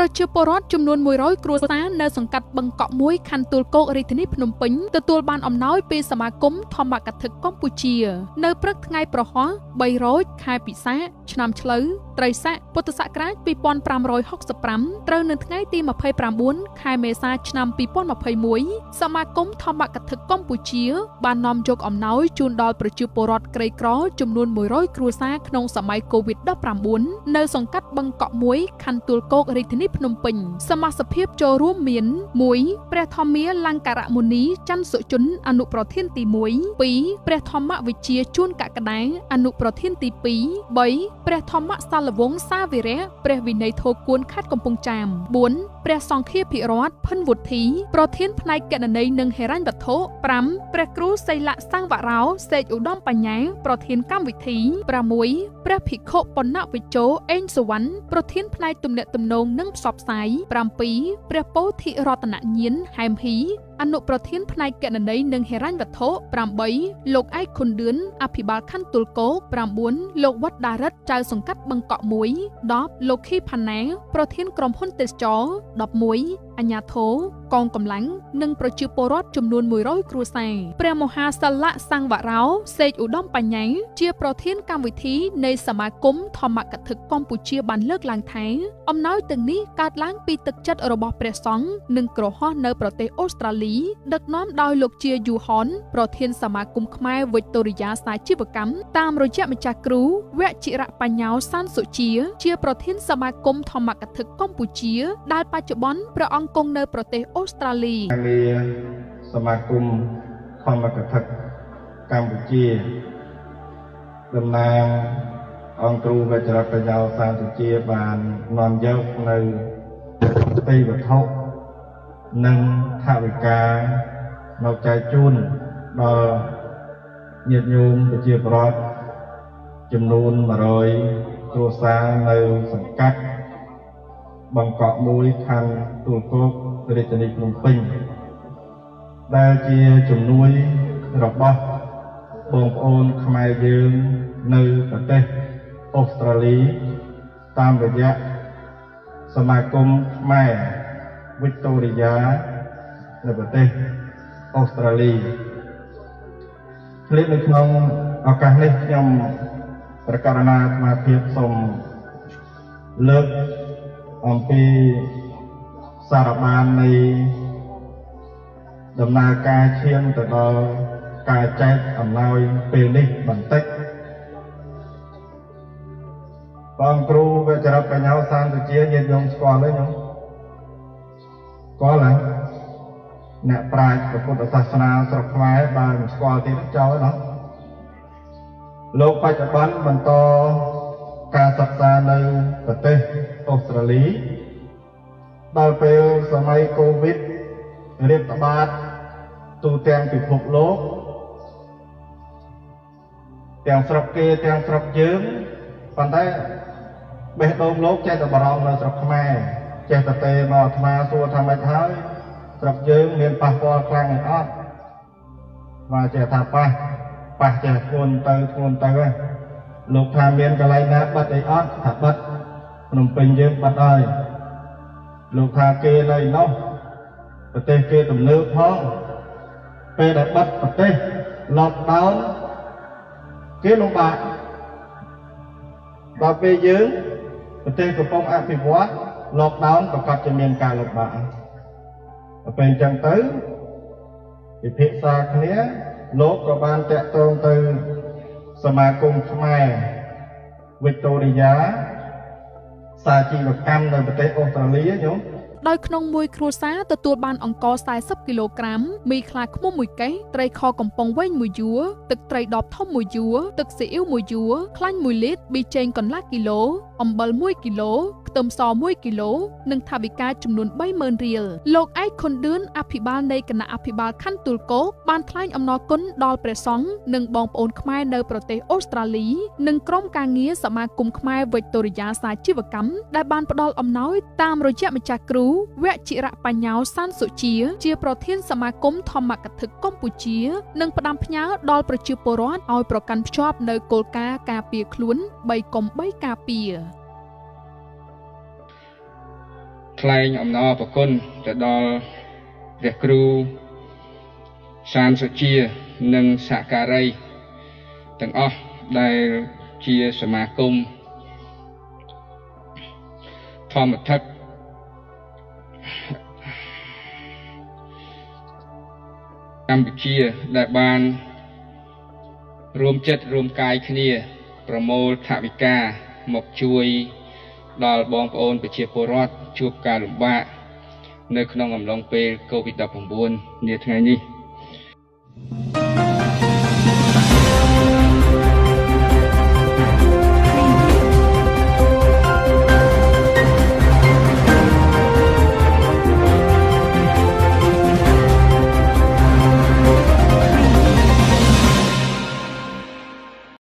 ប្រជាពលរដ្ឋចំនួន100គ្រួសារនៅសង្កាត់បឹងកក់មួយខណ្ឌទួលគោករាជធានីភ្នំពេញទទួលបានអំណោយពីសមាគមធម្មកថាកម្ពុជានៅព្រឹកថ្ងៃប្រហោះ3រោចខែពិសាខឆ្នាំឆ្លូវត្រីស័កពុទ្ធសករាជ2565ត្រូវនៅថ្ងៃទី29ខែមេសាឆ្នាំ2021សមាគមធម្មកថាកម្ពុជាបាននាំយកអំណោយជូនដល់ប្រជាពលរដ្ឋក្រីក្រចំនួន100គ្រួសារក្នុងសម័យ COVID-19 នៅសង្កាត់បឹងកក់មួយខណ្ឌទួលគោករាជធានីភ្នំពេញសមាជិកចូលរួមមាន1ព្រះធម្មាលង្ការមុនីច័ន្ទសុជនអនុប្រធានទី1 2ព្រះធម្មវិជាជួនកក្កដាអនុប្រធានទី2 3ព្រះធម្មសាលវង្សសាវីរៈព្រះវិន័យធរគួនខេត្តកំពង់ចាម4ព្រះសង្ឃាភិរដ្ឋផិនវុធីប្រធានផ្នែកគណនេយ្យនិងហិរញ្ញវត្ថុ5ព្រះគ្រូសីលៈសង្វរោសេកឧត្តមបញ្ញាប្រធានកម្មវិធី6ព្រះភិក្ខុបណ្ណវិជោអេងសុវណ្ណប្រធានផ្នែកទំនាក់ទំនងនិងផ្សព្វផ្សាយ7ព្រះពោធិរតនញាណហែមហ៊ីអនុប្រធានផ្នែកគណនេយ្យនិងហិរញ្ញវត្ថុ8លោកឯកខុនឌឿនអភិបាលខណ្ឌទួលគោក9លោកវត្តដារិតចៅសង្កាត់បឹងកក់1 10លោកខីផាណាប្រធានក្រុមហ៊ុនទេសចរ11អាជ្ញាធរកងកម្លាំងនិងប្រជាពលរដ្ឋចំនួន100គ្រួសារព្រះមហាសលៈសង្វរោសេកឧត្តមបញ្ញាជាប្រធានកម្មវិធីនៃសមាគមធម្មកថាកម្ពុជាបានលើកឡើងថាអំណោយទាំងនេះកើតឡើងពីទឹកចិត្តរបស់ព្រះសង្ឃនិងក្រហមនៅប្រទេសអូស្ត្រាលីដឹកនាំដោយលោកជាយូហនប្រធានសមាគមខ្មែរវិកតូរីយ៉ាសាជីវកម្មតាមរយៈម្ចាស់គ្រូវชิរបញ្ញោសានសុជាប្រធានសមាគមធម្មកថាកម្ពុជាដែលបច្ចុប្បន្នព្រះអង្គគង់នៅប្រទេសអូស្ត្រាលីសមាគមធម្មកថាកម្ពុជាតំណាងអង្គគ្រូវชิរបញ្ញោសានសុជាបាននាំយកនៅទីវត្ថុនិងថវិកាមកចែកជូនដល់ញាតិញោមប្រជាពលរដ្ឋចំនួន100គ្រួសារនៅសង្កាត់បឹងកក់មួយខណ្ឌទួលគោករាជធានីភ្នំពេញដែលជាជំនួយរបស់បងប្អូនខ្មែរយើងនៅប្រទេសអូស្ត្រាលីតាមរយៈសមាគមខ្មែរវិកតូរីយ៉ានៅប្រទេសអូស្ត្រាលីនៅក្នុងឱកាសនេះខ្ញុំប្រកាសណាអាត្មាភាពសូមលើកអំពីសារបាននៃដំណើរការឈានទៅដល់ការចែកអំណោយពេលនេះបន្តិចបងគ្រូវេជ្ជរដ្ឋបញ្ញោសានសុជាញាតិញោមស្គាល់ទេញោមស្គាល់ហ៎អ្នកប្រាជ្ញពុទ្ធសាសនាស្រុកខ្មែរបានស្គាល់ទៀតចោលណាលោកបច្ចុប្បន្នបន្តការសិក្សានៅប្រទេសអូស្ត្រាលីដល់ពេលសម័យកូវីដរាតត្បាតទូទាំងពិភពលោកទាំងស្រុកគេទាំងស្រុកយើងប៉ុន្តែបេះដូងលោកចេះតែបារម្ភនៅស្រុកខ្មែរចេះតែទេមកអាត្មាសួរថាម៉េចហើយស្រុកយើងមានប៉ះពាល់ខ្លាំងអត់មកចេះថាប៉ះចេះធ្ងន់ទៅលោកថាមានកន្លែងណាបិទអីអត់ថាបិទភ្នំពេញយើងបិទហើយលោកថាគេនៅនោះប្រទេសគេទំនើបផងពេលដែលបិទប្រទេស lockdown គេលំបាកដល់ពេលយើងប្រទេសកំពុងអភិវឌ្ឍ lockdown ប្រកាសជាមានការលំបាកដល់ពេលអញ្ចឹងទៅពិភាក្សាគ្នាលោកក៏បានតាក់ទងទៅសមាគមខ្មែរវិកតូរីយ៉ាសាជីវកម្មនៅប្រទេសអូស្ត្រាលីញោមដោយក្នុងមួយគ្រួសារទទួលបានអង្ករ40គីឡូក្រាមមីខ្លាឃ្មុំ1កេសត្រីខកំប៉ុងវែង1យួរទឹកត្រីដបធំ1យួរទឹកស៊ីអ៊ីវ1យួរខ្លាញ់1លីត្រប៊ីចេងកន្លះគីឡូអំបិល1គីឡូខ្ទឹមស1គីឡូនិងថវិកាចំនួន30000រៀលលោកឯកខុនឌឿនអភិបាលនៃគណៈអភិបាលខណ្ឌទួលគោកបានថ្លែងអំណរគុណដល់ព្រះសង្ឃនិងបងប្អូនខ្មែរនៅប្រទេសអូស្ត្រាលីនិងក្រុមការងារសមាគមខ្មែរវិកតូរីយ៉ាសាជីវកម្មដែលបានផ្ដល់អំណោយតាមរយៈម្ចាស់គ្រូវชิរបញ្ញោសានសុជាប្រធានសមាគមធម្មកថាកម្ពុជានិងផ្ដាំផ្ញើដល់ប្រជាពលរដ្ឋឲ្យប្រកាន់ភ្ជាប់នៅគោលការណ៍ការពារខ្លួន3កុំ3ការពារថ្លែងអំណរប្រគុណទៅដល់ព្រះគ្រូសានសុជានិងសហការីទាំងអស់ដែលជាសមាគមធម្មថឹកកម្ពុជាដែលបានរួមចិត្តរួមកាយគ្នាប្រមូលថវិកាមកជួយដល់បងប្អូនប្រជាពលរដ្ឋជួបការលំបាកនៅក្នុងអំឡុងពេល COVID-19 នាថ្ងៃនេះ